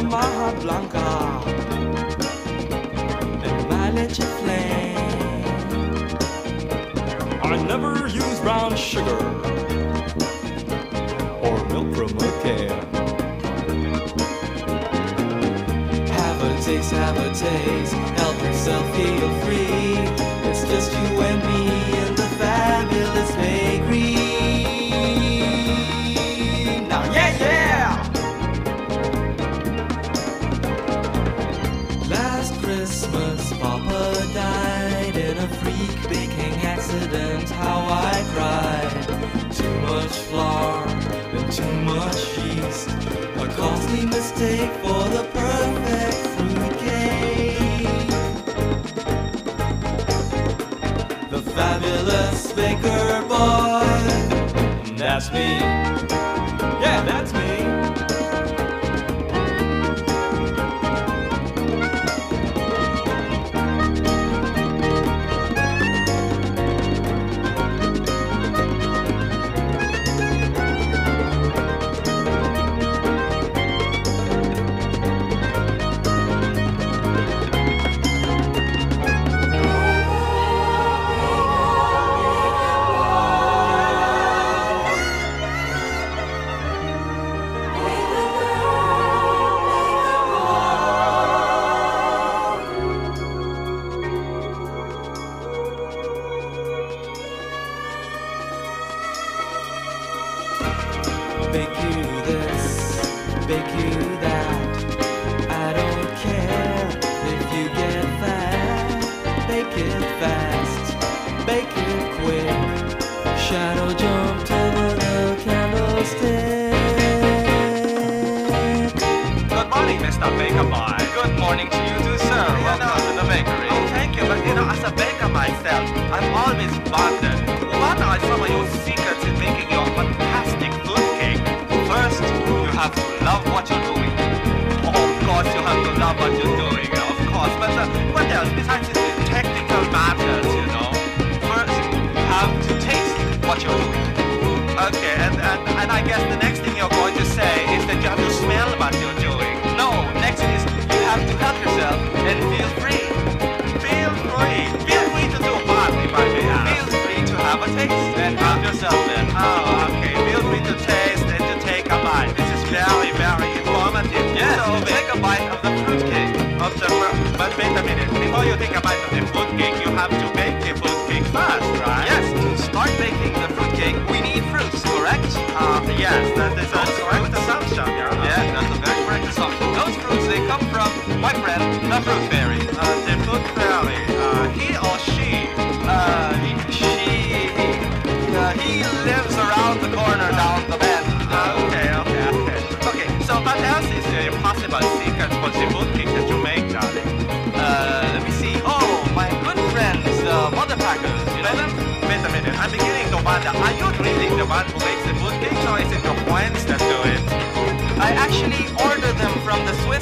maja-blanca and my leche flan. I never use brown sugar or milk from a can. Have a taste, help yourself feel free. It's just you and me in the fabulous bakery. Now yeah! Last Christmas Papa died in a freak baking accident. How I cried. Too much flour and too much yeast, a costly mistake for the perfect fruitcake. The fabulous baker boy, that's me. Yeah, that's me. Bake you this, bake you that. I don't care if you get fat. Bake it fast, bake it quick. Shadow jump to the candlestick. Good morning, Mr. Baker Boy. Good morning to you too, sir. Welcome to the bakery. Oh, thank you. But as a baker myself, I'm always wondered, what are some of your secrets in making your fantastic fruitcake? First, you have to love what you're doing. Oh, of course, you have to love what you're doing, of course. But what else besides the technical matters, First, you have to taste what you're doing. Okay, and I guess the next thing you're going to say is that you have to smell what you're doing. No, next is you have to help yourself and feel free. Feel free. Feel free to do what, if I may ask. Feel free to have a taste and help yourself then. Oh, okay. Feel free to taste and to take a bite. This is very, very informative. Yes, so take a bite of the fruitcake. But wait a minute. Before you take a bite of the fruitcake, you have to bake the fruitcake first, right? Yes. To start baking the fruitcake, we need fruits, correct? Yes, that is a correct assumption. Yeah, that's a very correct assumption. Those fruits, they come from my friend, the fruit fairy. The fruit fairy, he or she, he lives around the corner down the bend. Okay. So what else is a possible secret for the fruitcake that you make, darling? Let me see. Oh, my good friends, the mother packers. You know them? Wait a minute. I'm beginning to wonder, are you really the one who makes the fruitcake, or is it your friends that do it? I actually order them from the Swiss